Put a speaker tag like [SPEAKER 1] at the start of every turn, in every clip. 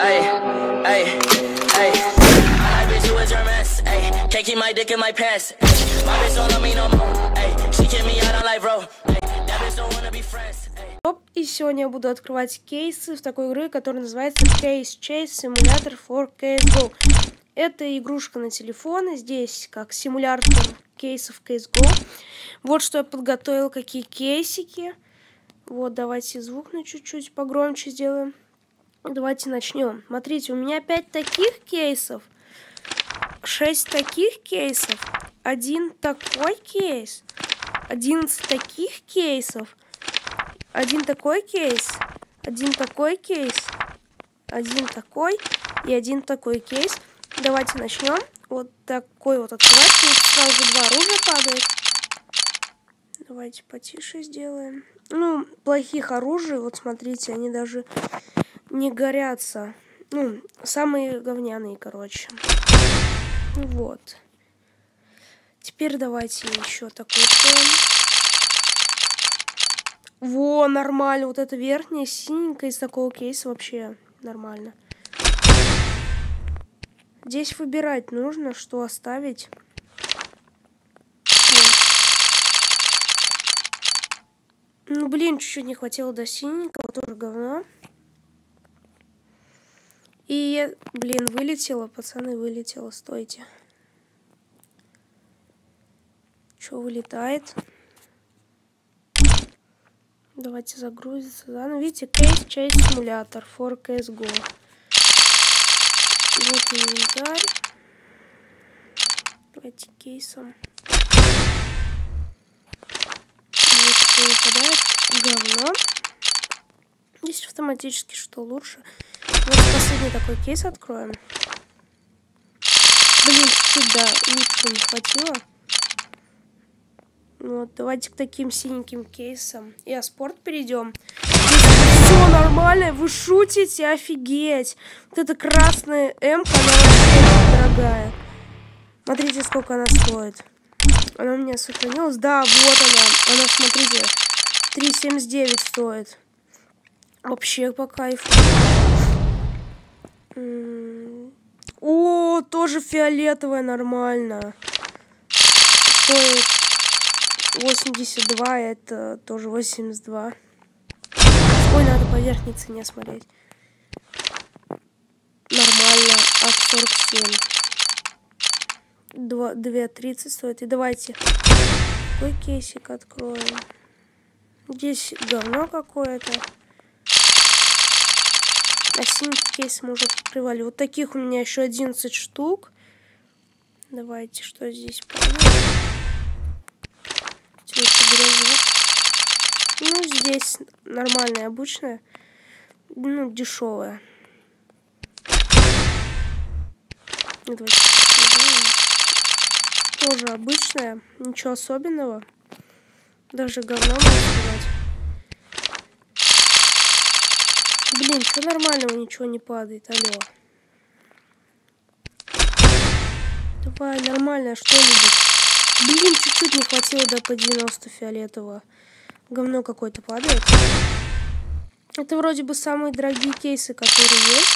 [SPEAKER 1] Ay, ay, ay. My bitch, who is your mess? Ay, can't keep my dick in my pants. My bitch don't love me no more. Ay, she kick me out on life, bro. That bitch don't wanna be friends.
[SPEAKER 2] И сегодня я буду открывать кейсы в такой игры, которая называется Case Chase Simulator for CSGO. Это игрушка на телефоны. Здесь как симулятор кейсов CSGO. Вот что я подготовил, какие кейсики. Вот, давайте звук на чуть-чуть погромче сделаем. Давайте начнем. Смотрите, у меня 5 таких кейсов, 6 таких кейсов, 1 такой кейс, 11 таких кейсов, 1 такой кейс, 1 такой кейс, 1 такой и 1 такой кейс. Давайте начнем. Вот такой вот открывать. Сразу 2 оружия падает. Давайте потише сделаем. Ну, плохих оружий, вот смотрите, они даже не горятся. Ну, самые говняные, короче. Вот. Теперь давайте еще такой сделаем. Во, нормально. Вот эта верхняя синенькая из такого кейса вообще нормально. Здесь выбирать нужно, что оставить. Ну, блин, чуть-чуть не хватило до синенького, тоже говно. И, блин, вылетело, пацаны, вылетело, стойте. Что вылетает? Давайте загрузиться заново. Видите, Case Chase Simulator for CSGO. Вот инвентарь. Давайте кейсом. Вот что выпадает. Говно. Здесь автоматически что лучше. Вот последний такой кейс откроем. Блин, чуть-чуть, да, лучше не хватило. Вот, давайте к таким синеньким кейсам. И спорт перейдем. Все нормально, вы шутите, офигеть. Вот эта красная М-ка, она вообще дорогая. Смотрите, сколько она стоит. Она у меня сохранилась. Да, вот она. Она, смотрите, 3,79 стоит. Вообще по кайфу. О, тоже фиолетовая, нормально. Стоит 82, это тоже 82. Ой, надо по верхней цене смотреть. Нормально, от 47. 2,30 стоит. И давайте такой кейсик откроем. Здесь говно какое-то. А синий кейс мы уже открывали. Вот таких у меня еще 11 штук. Давайте, что здесь падает. Ну, здесь нормальная, обычная. Ну, дешевая. Давайте. Тоже обычная. Ничего особенного. Даже говно можно сказать. Блин, что нормального, ничего не падает, алло. Давай, нормальное что-нибудь. Блин, чуть-чуть не хватило до по 90 фиолетового. Говно какое-то падает. Это вроде бы самые дорогие кейсы, которые есть.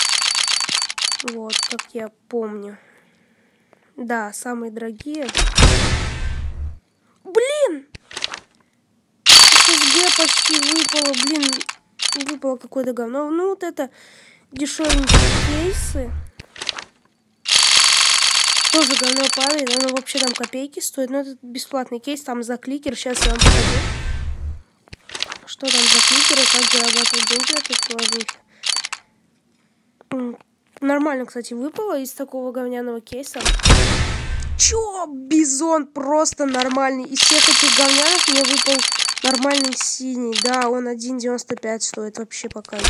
[SPEAKER 2] Вот, как я помню. Да, самые дорогие. Блин! SSG почти выпало, блин. Выпало какое-то говно. Ну, вот это дешевенькие кейсы. Тоже говно падает. Оно вообще там копейки стоит. Но это бесплатный кейс. Там за кликер. Сейчас я вам покажу. Что там за кликеры. Как зарабатывать деньги от этой ловушки. Нормально, кстати, выпало из такого говняного кейса. Чё? Бизон просто нормальный. Из всех этих говняных мне выпал нормальный синий. Да, он 1,95 стоит. Вообще по кайфу.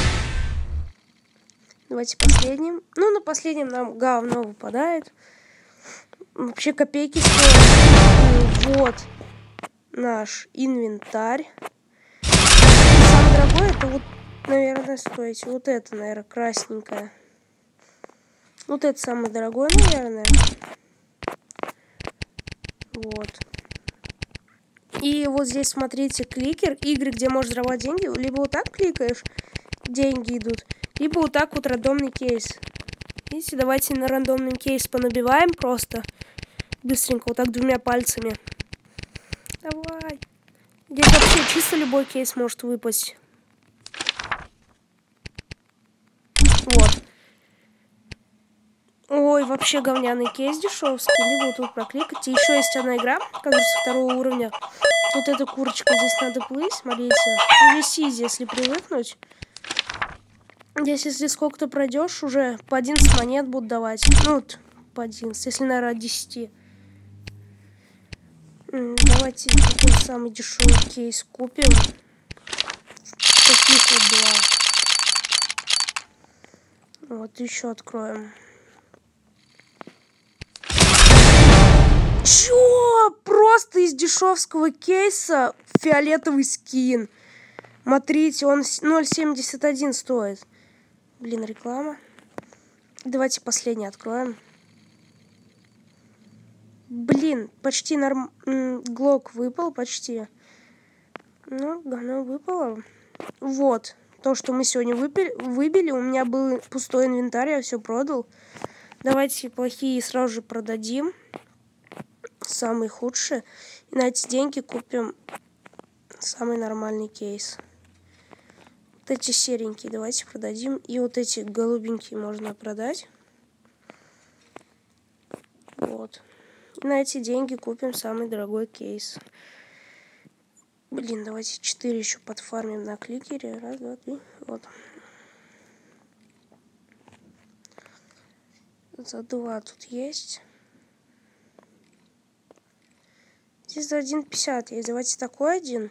[SPEAKER 2] Давайте последним. Ну, на последнем нам говно выпадает. Вообще копейки стоят. Вот наш инвентарь. Самое дорогое это вот, наверное, стоит. Вот это, наверное, красненькое. Вот это самое дорогое, наверное. Вот. И вот здесь, смотрите, кликер. Игры, где можешь зарабатывать деньги. Либо вот так кликаешь, деньги идут. Либо вот так вот рандомный кейс. Видите, давайте на рандомный кейс понабиваем просто. Быстренько, вот так двумя пальцами. Давай. Здесь вообще чисто любой кейс может выпасть. Вот. Ой, вообще говняный кейс дешевский. Либо вот тут прокликать. И еще есть одна игра, которая со второго уровня. Вот эта курочка, здесь надо плыть, смотрите. Здесь изи, если привыкнуть. Здесь, если сколько-то пройдешь, уже по 11 монет будут давать. Ну, вот, по 11, если, наверное, от 10. Давайте такой самый дешевый кейс купим. Таких вот два. Вот, еще откроем. Чё? Просто из дешевского кейса фиолетовый скин. Смотрите, он 0.71 стоит. Блин, реклама. Давайте последний откроем. Блин, почти глок выпал, почти. Ну, говно выпало. Вот. То, что мы сегодня выбили. У меня был пустой инвентарь, я все продал. Давайте плохие сразу же продадим. Самые худшие. И на эти деньги купим самый нормальный кейс. Вот эти серенькие давайте продадим. И вот эти голубенькие можно продать. Вот. И на эти деньги купим самый дорогой кейс. Блин, давайте 4 еще подфармим на кликере. Раз, два, три. Вот. За 2 тут есть. Здесь за 1.50 есть. Давайте такой один.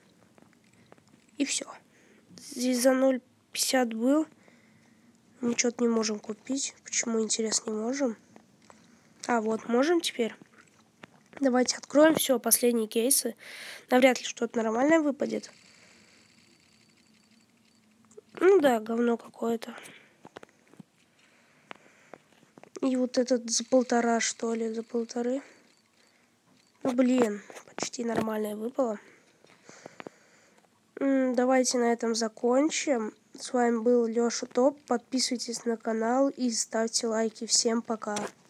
[SPEAKER 2] И все. Здесь за 0.50 был. Мы что-то не можем купить. Почему, интересно, не можем? А, вот, можем теперь. Давайте откроем все, последние кейсы. Навряд ли что-то нормальное выпадет. Ну да, говно какое-то. И вот этот за 1,5, что ли, за 1,5. Ну, блин, почти нормальное выпало. Давайте на этом закончим. С вами был Леша Топ. Подписывайтесь на канал и ставьте лайки. Всем пока.